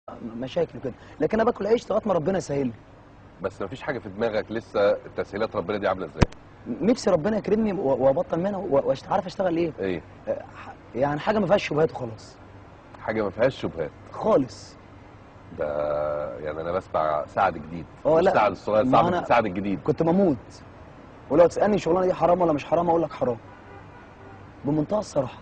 مشاكل وكده، لكن انا باكل عيش لغايه ما ربنا يسهل لي. بس مفيش حاجه في دماغك لسه تسهيلات ربنا دي عامله ازاي؟ نفسي ربنا يكرمني وابطل منها وعارف اشتغل ايه؟ ايه؟ يعني حاجه ما فيهاش شبهات وخلاص. حاجه ما فيهاش شبهات خالص. ده يعني انا بسمع سعد جديد. لا سعد الصغير، سعد الجديد. كنت بموت ولو تسالني الشغلانه دي حرام ولا مش حرام اقول لك حرام بمنتهى الصراحه.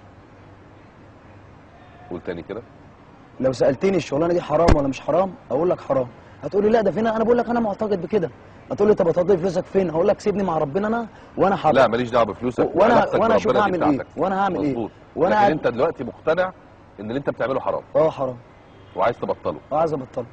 قول تاني كده. لو سالتني الشغلانه دي حرام ولا مش حرام اقول لك حرام. هتقول لي لا ده فين، انا بقول لك انا معتقد بكده. هتقول لي طب هتقضي فلوسك فين؟ هقول لك سيبني مع ربنا انا وانا حرام. لا ماليش دعوه بفلوسك، وانا اشوف هعمل ايه وانا هعمل مظبوط. ايه. لكن انت دلوقتي مقتنع ان اللي انت بتعمله حرام. حرام. وعايز تبطله. عايز ابطله.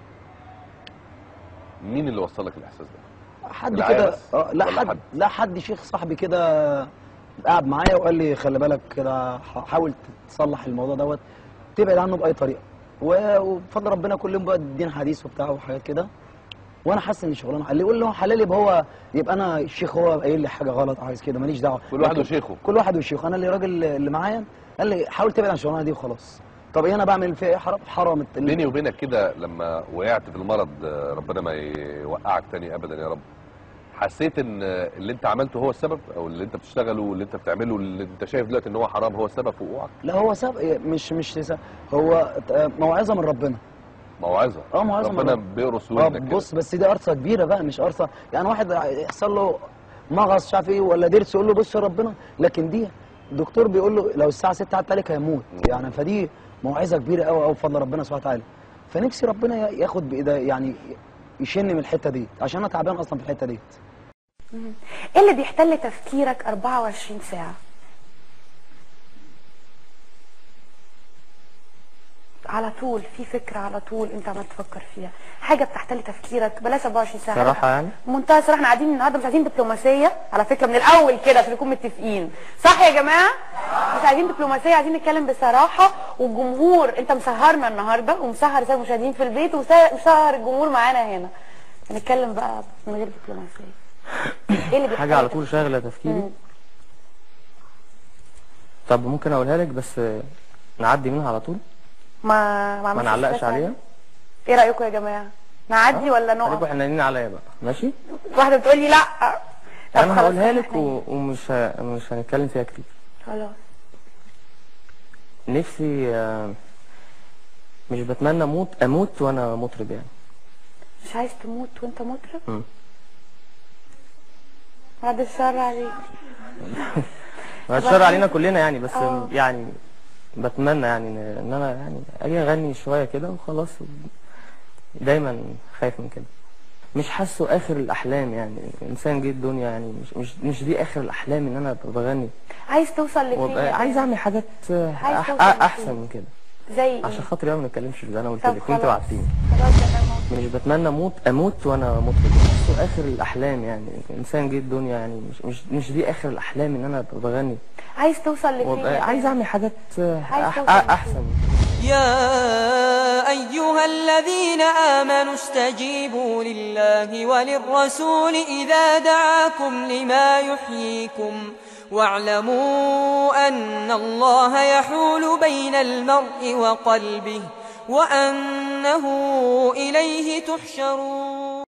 مين اللي وصل لك الاحساس ده؟ حد كده. لا حد شيخ صاحبي كده قعد معايا وقال لي خلي بالك كده، حاول تصلح الموضوع دوت، تبعد عنه باي طريقه. وبفضل ربنا كل يوم بقى الدين حديث وبتاع وحاجات كده، وانا حاسس ان شغلانه اللي يقول له هو حلال يبقى انا الشيخ هو قايل لي حاجه غلط عايز كده، ماليش دعوه. كل واحد وشيخه. كل واحد وشيخه. انا اللي الراجل اللي معايا قال لي حاول تبعد عن الشغلانه دي وخلاص. طب ايه انا بعمل فيها ايه؟ حرام. بيني وبينك كده لما وقعت في المرض، ربنا ما يوقعك تاني ابدا يا رب، حسيت ان اللي انت عملته هو السبب، او اللي انت بتشتغله واللي انت بتعمله اللي انت شايف دلوقتي ان هو حرام هو السبب في وقوعك؟ لا هو سبب مش سبب. هو موعظه من ربنا. موعظه؟ موعظه ربنا بيقرص ودنك كده. بص بس دي قرصه كبيره بقى، مش قرصه يعني واحد يحصل له مغص مش عارف ايه ولا ضرس يقول له بص يا ربنا، لكن دي دكتور بيقول له لو الساعه 6 عدت عليك هيموت يعني. فدي موعظه كبيره قوي قوي بفضل ربنا سبحانه وتعالى. فنفسي ربنا ياخد بايدي يعني يشيلني من الحته دي عشان انا تعبان اصلا في الحته ديت. ايه اللي بيحتل تفكيرك 24 ساعه؟ على طول في فكره، على طول انت عمال تفكر فيها حاجه بتحتل تفكيرك، بلاش 24 ساعه صراحه يعني منتهى الصراحه. احنا قاعدين النهارده مش عايزين دبلوماسيه على فكره من الاول كده عشان نكون متفقين، صح يا جماعه؟ مش عايزين دبلوماسيه، عايزين نتكلم بصراحه. والجمهور انت مسهرنا النهارده ومسهر رسائل المشاهدين في البيت ومسهر الجمهور معانا هنا. هنتكلم بقى من غير دبلوماسيه. ايه اللي حاجه على طول شاغله تفكيري؟ طب ممكن اقولها لك بس نعدي منها على طول؟ ما نعلقش عليها. ايه رايكم يا جماعه؟ نعدي ولا نقف؟ خليكم حنانين عليا بقى ماشي؟ واحده بتقول لي لا. انا هقولها لك ومش هنتكلم فيها كتير. خلاص. نفسي مش بتمنى اموت وانا مطرب يعني. مش عايز تموت وانت مطرب؟ بعد الشر عليك. بعد الشر علينا كلنا يعني، بس يعني بتمنى يعني ان انا يعني اجي اغني شويه كده وخلاص. دايما خايف من كده، مش حاسه اخر الاحلام يعني. انسان جه الدنيا يعني مش دي اخر الاحلام ان انا بغني. عايز توصل لفين؟ عايز اعمل حاجات احسن من كده. زي ايه؟ عشان خاطر ما نتكلمش في ده. انا قلت لك وانت بعتيني. مش بتمنى اموت وانا مطرب. حاسه اخر الاحلام يعني. انسان جه الدنيا يعني مش دي اخر الاحلام ان انا بغني. عايز توصل لفين؟ عايز اعمل حاجات احسن. يا أيها الذين آمنوا استجيبوا لله وللرسول إذا دعاكم لما يحييكم واعلموا أن الله يحول بين المرء وقلبه وأنه إليه تحشرون.